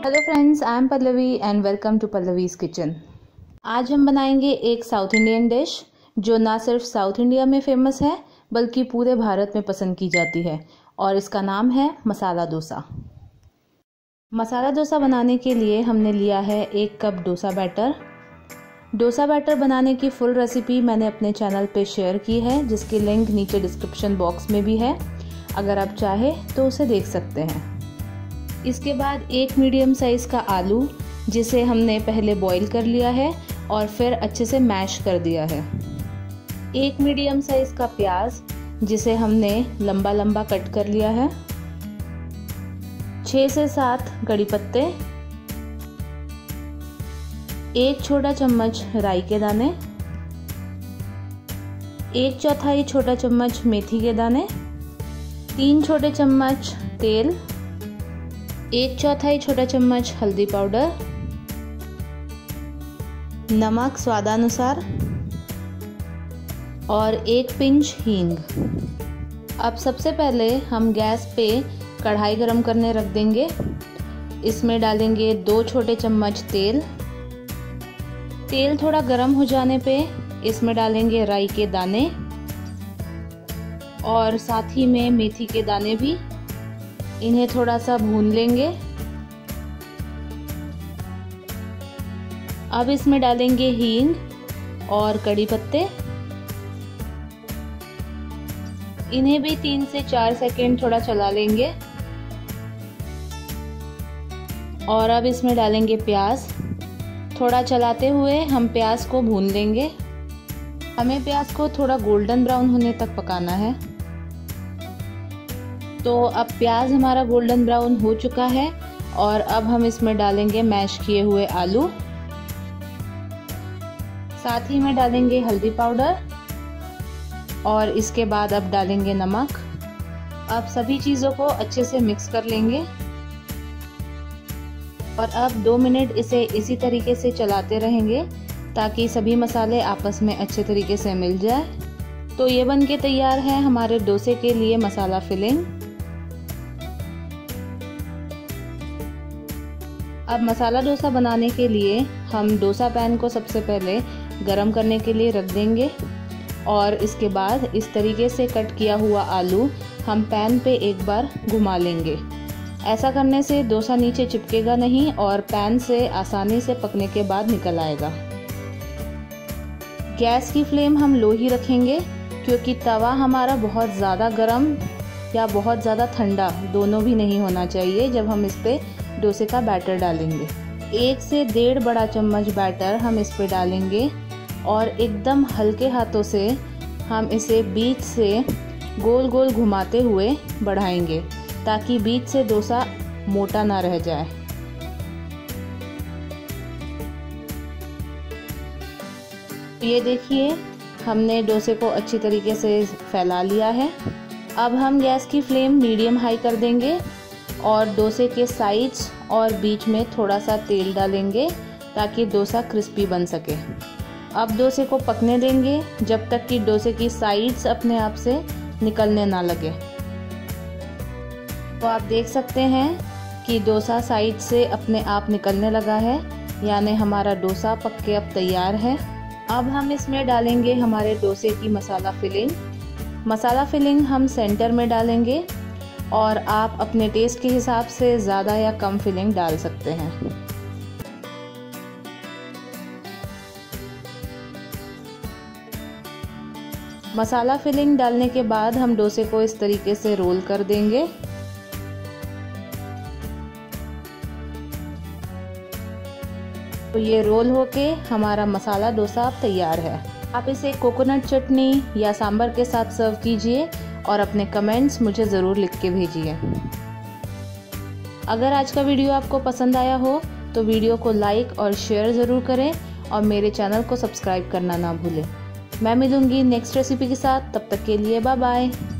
Hello friends, I am Pallavi and welcome to Pallavi's kitchen. आज हम बनाएंगे एक साउथ इंडियन डिश जो ना सिर्फ साउथ इंडिया में फेमस है बल्कि पूरे भारत में पसंद की जाती है और इसका नाम है मसाला डोसा। मसाला डोसा बनाने के लिए हमने लिया है 1 cup dosa batter. Dosa batter बनाने की फुल रेसिपी मैंने अपने चैनल पे शेयर की है, जिसकी लिंक नीचे डिस्क्रिप्शन बॉक्स में भी है। अगर आप चाहें तो उसे देख सकते हैं। इसके बाद 1 मीडियम साइज़ का आलू, जिसे हमने पहले बॉईल कर लिया है और फिर अच्छे से मैश कर दिया है। 1 मीडियम साइज़ का प्याज, जिसे हमने लंबा लंबा कट कर लिया है। 6 से 7 कड़ी पत्ते, 1 छोटा चम्मच राई के दाने, 1/4 छोटा चम्मच मेथी के दाने, 3 छोटे चम्मच तेल, 1/4 छोटा चम्मच हल्दी पाउडर, नमक स्वादानुसार और 1 पिंच हींग। अब सबसे पहले हम गैस पे कढ़ाई गरम करने रख देंगे। इसमें डालेंगे 2 छोटे चम्मच तेल। तेल थोड़ा गरम हो जाने पे इसमें डालेंगे राई के दाने और साथ ही में मेथी के दाने भी। इन्हें थोड़ा सा भून लेंगे। अब इसमें डालेंगे हींग और कड़ी पत्ते। इन्हें भी 3 से 4 सेकंड थोड़ा चला लेंगे और अब इसमें डालेंगे प्याज। थोड़ा चलाते हुए हम प्याज को भून लेंगे। हमें प्याज को थोड़ा गोल्डन ब्राउन होने तक पकाना है। तो अब प्याज हमारा गोल्डन ब्राउन हो चुका है और अब हम इसमें डालेंगे मैश किए हुए आलू। साथ ही में डालेंगे हल्दी पाउडर और इसके बाद अब डालेंगे नमक। अब सभी चीज़ों को अच्छे से मिक्स कर लेंगे और अब 2 मिनट इसे इसी तरीके से चलाते रहेंगे ताकि सभी मसाले आपस में अच्छे तरीके से मिल जाए। तो ये बन के तैयार है हमारे डोसे के लिए मसाला फिलिंग। अब मसाला डोसा बनाने के लिए हम डोसा पैन को सबसे पहले गरम करने के लिए रख देंगे और इसके बाद इस तरीके से कट किया हुआ आलू हम पैन पे एक बार घुमा लेंगे। ऐसा करने से डोसा नीचे चिपकेगा नहीं और पैन से आसानी से पकने के बाद निकल आएगा। गैस की फ्लेम हम लो ही रखेंगे क्योंकि तवा हमारा बहुत ज़्यादा गर्म या बहुत ज़्यादा ठंडा दोनों भी नहीं होना चाहिए जब हम इस पे डोसे का बैटर डालेंगे। 1 से 1.5 बड़ा चम्मच बैटर हम इस पे डालेंगे और एकदम हल्के हाथों से हम इसे बीच से गोल गोल घुमाते हुए बढ़ाएंगे ताकि बीच से डोसा मोटा ना रह जाए। ये देखिए, हमने डोसे को अच्छी तरीके से फैला लिया है। अब हम गैस की फ्लेम मीडियम हाई कर देंगे और डोसे के साइड्स और बीच में थोड़ा सा तेल डालेंगे ताकि डोसा क्रिस्पी बन सके। अब डोसे को पकने देंगे जब तक कि डोसे की साइड्स अपने आप से निकलने ना लगे। तो आप देख सकते हैं कि डोसा साइड से अपने आप निकलने लगा है, यानी हमारा डोसा पक के अब तैयार है। अब हम इसमें डालेंगे हमारे डोसे की मसाला फिलिंग। मसाला फिलिंग हम सेंटर में डालेंगे और आप अपने टेस्ट के हिसाब से ज़्यादा या कम फिलिंग डाल सकते हैं। मसाला फिलिंग डालने के बाद हम डोसे को इस तरीके से रोल कर देंगे। तो ये रोल होके हमारा मसाला डोसा तैयार है। आप इसे कोकोनट चटनी या सांभर के साथ सर्व कीजिए और अपने कमेंट्स मुझे ज़रूर लिख के भेजिए। अगर आज का वीडियो आपको पसंद आया हो तो वीडियो को लाइक और शेयर ज़रूर करें और मेरे चैनल को सब्सक्राइब करना ना भूलें। मैं मिलूँगी नेक्स्ट रेसिपी के साथ, तब तक के लिए बाय बाय।